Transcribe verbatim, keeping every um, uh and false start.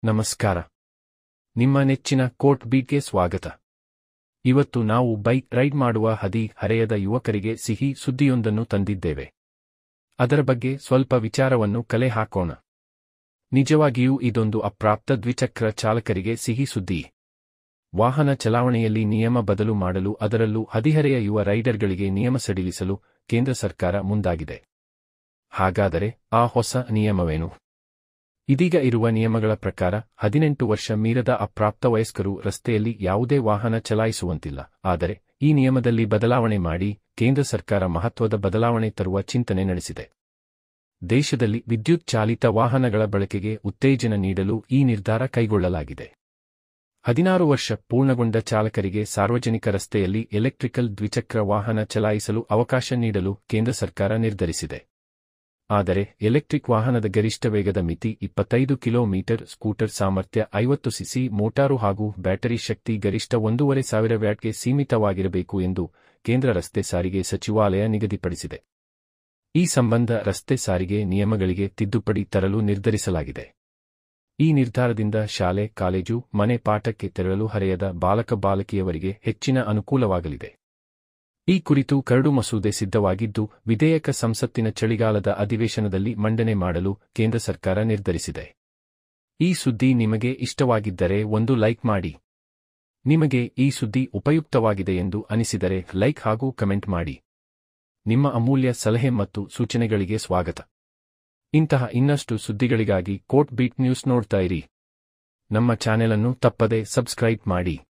ನಮಸ್ಕಾರ. ನಿಮ್ಮ ನೆಚ್ಚಿನ ಕೋರ್ಟ್ ಬೀಟ್ಗೆ ಸ್ವಾಗತ. ಇವತ್ತು ನಾವು ಬೈಕ್ ರೈಡ್ ಮಾಡುವ ಹದಿ ಹರೆಯದ ಯುವಕರಿಗೆ ಸಿಹಿ ಸುದ್ದಿಯೊಂದನ್ನು ತಂದಿದ್ದೇವೆ. ಅದರ ಬಗ್ಗೆ ಸ್ವಲ್ಪ ವಿಚಾರವನ್ನು ಕಲೆ ಹಾಕೋಣ. ನಿಜವಾಗಿಯೂ ಇದೊಂದು ಅಪ್ರಾಪ್ತ ದ್ವಿಚಕ್ರ ಚಾಲಕರಿಗೆ ಸಿಹಿ ಸುದ್ದಿ. ವಾಹನ ಚಲಾವಣೆಯಲ್ಲಿ ನಿಯಮ ಬದಲು ಮಾಡಲು, ಅದರಲ್ಲೂ ಹದಿಹರೆಯ ಯುವ ರೈಡರ್ಗಳಿಗೆ ನಿಯಮ ಸಡಿಲಿಸಲು ಕೇಂದ್ರ ಸರ್ಕಾರ ಮುಂದಾಗಿದೆ. ಹಾಗಾದರೆ ಆ ಹೊಸ ನಿಯಮವೇನು? ಇದೀಗ ಇರುವ ನಿಯಮಗಳ ಪ್ರಕಾರ ಹದಿನೆಂಟು ವರ್ಷ ಮೀರದ ಅಪ್ರಾಪ್ತ ವಯಸ್ಕರು ರಸ್ತೆಯಲ್ಲಿ ಯಾವುದೇ ವಾಹನ ಚಲಾಯಿಸುವಂತಿಲ್ಲ. ಆದರೆ ಈ ನಿಯಮದಲ್ಲಿ ಬದಲಾವಣೆ ಮಾಡಿ ಕೇಂದ್ರ ಸರ್ಕಾರ ಮಹತ್ವದ ಬದಲಾವಣೆ ತರುವ ಚಿಂತನೆ ನಡೆಸಿದೆ. ದೇಶದಲ್ಲಿ ವಿದ್ಯುತ್ ಚಾಲಿತ ವಾಹನಗಳ ಬಳಕೆಗೆ ಉತ್ತೇಜನ ನೀಡಲು ಈ ನಿರ್ಧಾರ ಕೈಗೊಳ್ಳಲಾಗಿದೆ. ಹದಿನಾರು ವರ್ಷ ಪೂರ್ಣಗೊಂಡ ಚಾಲಕರಿಗೆ ಸಾರ್ವಜನಿಕ ರಸ್ತೆಯಲ್ಲಿ ಎಲೆಕ್ಟ್ರಿಕಲ್ ದ್ವಿಚಕ್ರ ವಾಹನ ಚಲಾಯಿಸಲು ಅವಕಾಶ ನೀಡಲು ಕೇಂದ್ರ ಸರ್ಕಾರ ನಿರ್ಧರಿಸಿದೆ. ಆದರೆ ಎಲೆಕ್ಟ್ರಿಕ್ ವಾಹನದ ಗರಿಷ್ಠ ವೇಗದ ಮಿತಿ ಇಪ್ಪತ್ತೈದು ಕಿಲೋಮೀಟರ್, ಸ್ಕೂಟರ್ ಸಾಮರ್ಥ್ಯ ಐವತ್ತು ಸಿಸಿ, ಮೋಟಾರು ಹಾಗೂ ಬ್ಯಾಟರಿ ಶಕ್ತಿ ಗರಿಷ್ಠ ಒಂದೂವರೆ ಸಾವಿರ ವ್ಯಾಟ್ಗೆ ಸೀಮಿತವಾಗಿರಬೇಕು ಎಂದು ಕೇಂದ್ರ ರಸ್ತೆ ಸಾರಿಗೆ ಸಚಿವಾಲಯ ನಿಗದಿಪಡಿಸಿದೆ. ಈ ಸಂಬಂಧ ರಸ್ತೆ ಸಾರಿಗೆ ನಿಯಮಗಳಿಗೆ ತಿದ್ದುಪಡಿ ತರಲು ನಿರ್ಧರಿಸಲಾಗಿದೆ. ಈ ನಿರ್ಧಾರದಿಂದ ಶಾಲೆ, ಕಾಲೇಜು, ಮನೆ ಪಾಠಕ್ಕೆ ತೆರಳಲು ಹರೆಯದ ಬಾಲಕ ಬಾಲಕಿಯವರಿಗೆ ಹೆಚ್ಚಿನ ಅನುಕೂಲವಾಗಲಿದೆ. ಈ ಕುರಿತು ಕರಡು ಮಸೂದೆ ಸಿದ್ಧವಾಗಿದ್ದು, ವಿಧೇಯಕ ಸಂಸತ್ತಿನ ಚಳಿಗಾಲದ ಅಧಿವೇಶನದಲ್ಲಿ ಮಂಡನೆ ಮಾಡಲು ಕೇಂದ್ರ ಸರ್ಕಾರ ನಿರ್ಧರಿಸಿದೆ. ಈ ಸುದ್ದಿ ನಿಮಗೆ ಇಷ್ಟವಾಗಿದ್ದರೆ ಒಂದು ಲೈಕ್ ಮಾಡಿ. ನಿಮಗೆ ಈ ಸುದ್ದಿ ಉಪಯುಕ್ತವಾಗಿದೆ ಎಂದು ಅನಿಸಿದರೆ ಲೈಕ್ ಹಾಗೂ ಕಮೆಂಟ್ ಮಾಡಿ. ನಿಮ್ಮ ಅಮೂಲ್ಯ ಸಲಹೆ ಮತ್ತು ಸೂಚನೆಗಳಿಗೆ ಸ್ವಾಗತ. ಇಂತಹ ಇನ್ನಷ್ಟು ಸುದ್ದಿಗಳಿಗಾಗಿ ಕೋರ್ಟ್ ಬೀಟ್ ನ್ಯೂಸ್ ನೋಡ್ತಾ ಇರಿ. ನಮ್ಮ ಚಾನೆಲ್ ಅನ್ನು ತಪ್ಪದೆ ಸಬ್ಸ್ಕ್ರೈಬ್ ಮಾಡಿ.